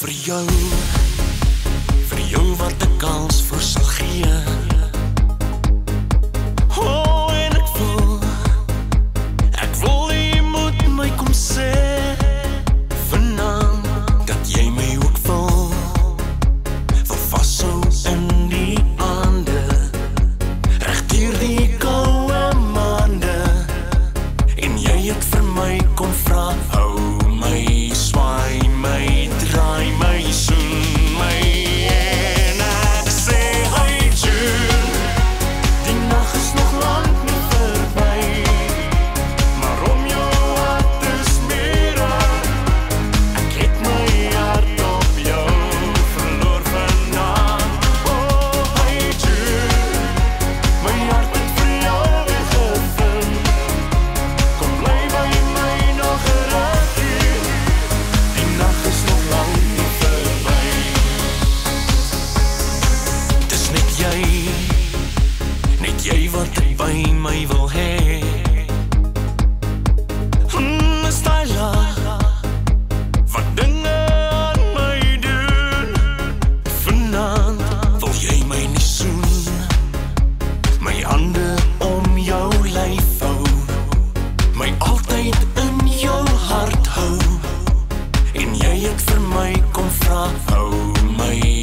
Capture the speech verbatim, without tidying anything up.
vir jou, vir jou wat ek kans vir sal gee. Oh, en ek voel, ek wil jy moet my kom sê, vanaand, dat jy my ook wil, wil vashou in die aande, recht hier die koude maande, en jy het vir my kom vraag, hou my, swaai my, draai my, soen my, en ek sê, hey June, die nacht is nog lang nie verby, maar om jou hart is meer, ek het my hart op jou verloor vanaand. Oh, hey June, my hart het vir jou weer gevind, kom bly by my nog geraakie, die nacht is nog lang nie verby. Dis net jy, net jy wat ek by my wil hee. Hmm, is die lach, wat dinge aan my doen, vanaand wil jy my nie soen, my hande om jou lyf hou, my altyd in jou hart hou, en jy het vir my kom vraag, hou my